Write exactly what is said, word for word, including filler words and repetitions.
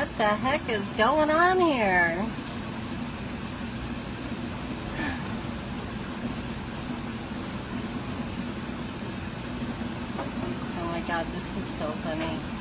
What the heck is going on here? Oh my god, this is so funny.